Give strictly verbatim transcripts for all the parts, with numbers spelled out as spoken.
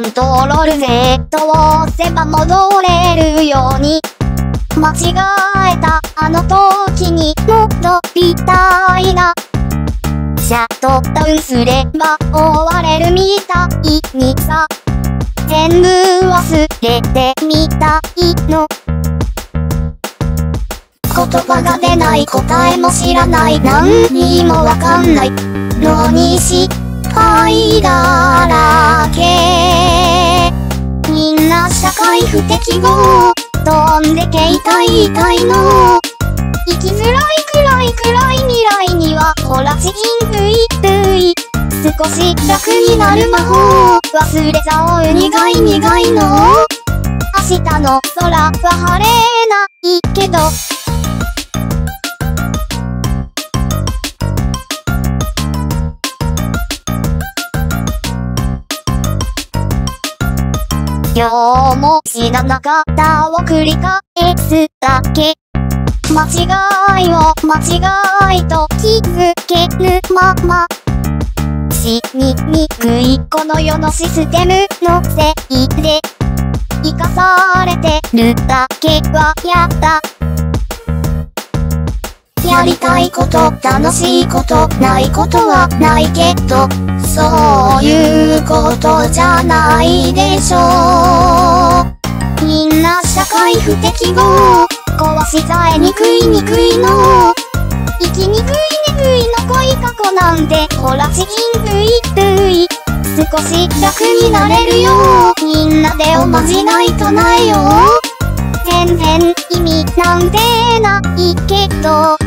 ントロール Z を押せば戻れるように。間違えたあの時に戻りたいな。シャットダウンすれば終われるみたいにさ。全部忘れてみたいの。言葉が出ない答えも知らない何にもわかんないのに失敗だらけ。みんな社会不適合飛んでけ痛い痛いの。生きづらいくらい暗い未来にはほらちぎんぷいぷい。少し楽になる魔法忘れちゃおう苦い苦いの。明日の空は晴れないけど今日も知らなかったを繰り返すだけ。間違いを間違いと気づけぬまま死ににくいこの世のシステムのせいで生かされてるだけはやだ。やりたいこと楽しいことないことはないけどそういうことじゃないでしょう。みんな社会不適合壊しちゃえにくいにくいの。生きにくいにくいの恋過去なんてほらちぎんぷいぷい。少し楽になれるよみんなでおまじない唱えよう。全然意味なんてないけど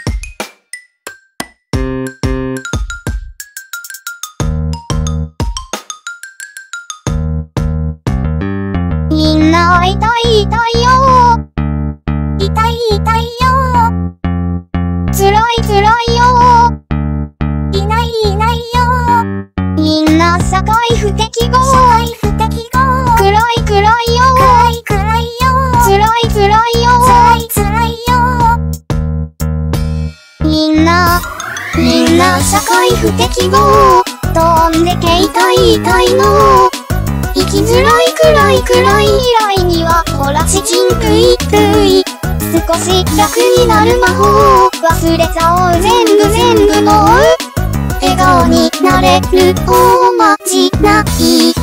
みんな痛い痛いよ痛い痛いよ辛い辛いよいないいないよ。みんな社会不適合社会不適合暗い暗いよ暗い暗いよ辛い辛いよ辛い辛いよ。みんなみんな社会不適合飛んでけ痛い痛いの。生きづらいくらい暗い未来にはほらちぎんぷいぷい。少し楽になる魔法忘れちゃおう全部全部の笑顔になれるおまじない。